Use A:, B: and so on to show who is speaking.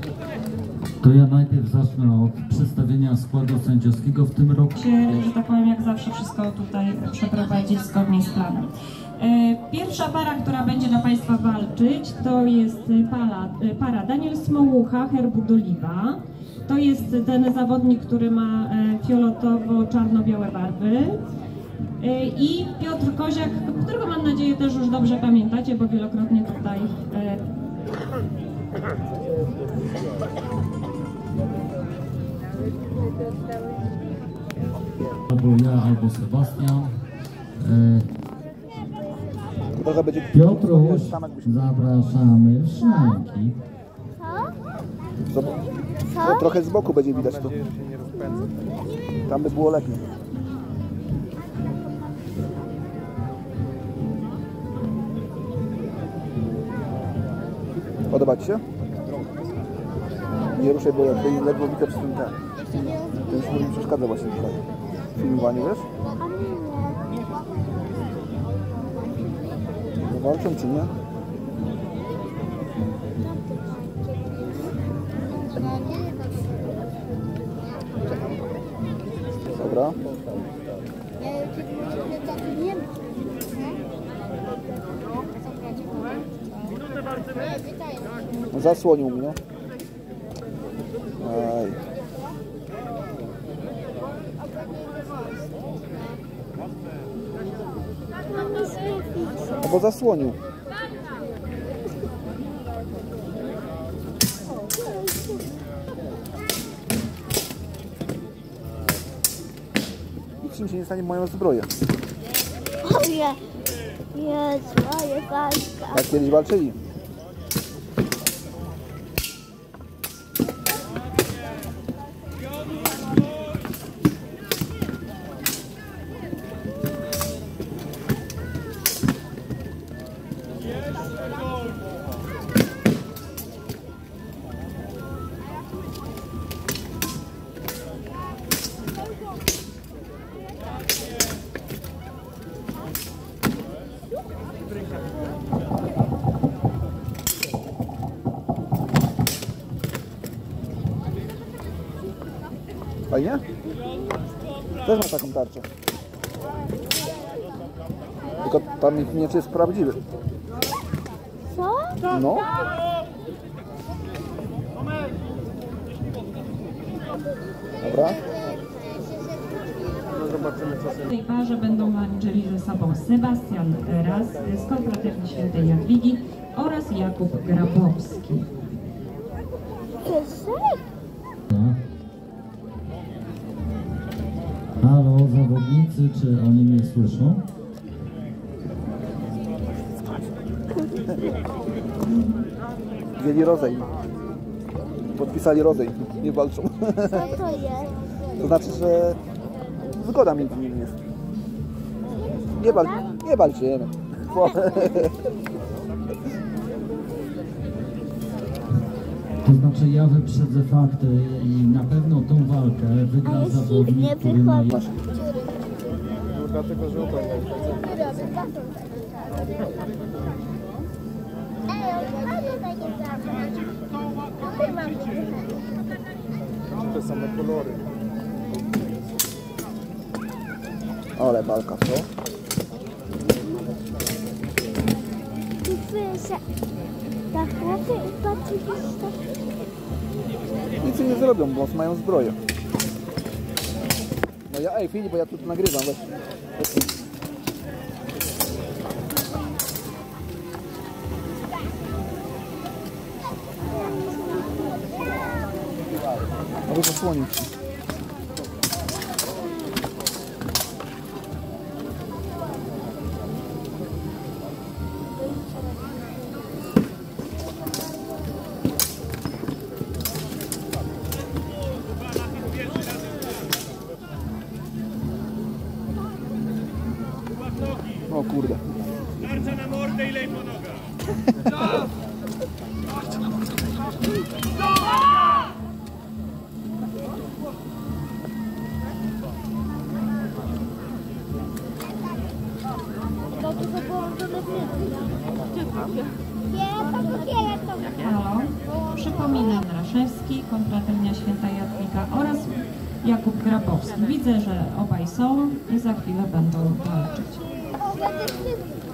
A: To ja najpierw zacznę od przedstawienia składu sędziowskiego w tym roku.
B: Że tak powiem, jak zawsze wszystko tutaj przeprowadzić zgodnie z planem. Pierwsza para, która będzie dla Państwa walczyć, to jest para Daniel Smołucha, Herbu Doliwa. To jest ten zawodnik, który ma fioletowo-czarno-białe barwy. I Piotr Koziak, którego mam nadzieję też już dobrze pamiętacie, bo wielokrotnie tutaj...
A: Albo ja, albo Sebastian. Piotruś, zapraszamy w szranki.
C: Co? No, trochę z boku będzie widać to. Tam by było lepiej. Podoba Ci się? Nie ruszaj, bo jakby ledwo widać ten sznur mi przeszkadza właśnie tutaj w filmowaniu, wiesz? No walczą czy nie? Dobra. Zasłonił mnie. Aj. No bo zasłonił. Nic im się nie stanie w moją zbroję.
D: Jest moja walka.
C: Jak kiedyś walczyli. Fajnie? Też ma taką tarczę. Tylko tam miecz jest prawdziwy.
D: Co?
C: No. Dobra. No zobaczymy co
B: W tej parze będą walczyli ze sobą Sebastian Raz z Konfraterni Świętej Jadwigi oraz Jakub Grabowski.
A: Halo, zawodnicy, czy oni mnie słyszą?
C: wzięli rozejm. Podpisali rozejm, nie walczą.
D: Co to jest?
C: To znaczy, że zgoda między nimi jest. Nie walczymy.
A: To znaczy ja wyprzedzę fakty i na pewno tą walkę wygra zawodnik, który ma...
C: Dlatego, że te same kolory. Ale walka, co? Nic im nie zrobią, bo mają zbroję. No ja, ej Filip, bo ja tu nagrywam, weź. Aby zasłonić. O kurde.
E: Tarcza na mordę i lej po nogach.
B: Halo, przypominam raz Tomaszewski, Kontratelnia Święta Jadwiga oraz Jakub Grabowski. Widzę, że obaj są i za chwilę będą walczyć.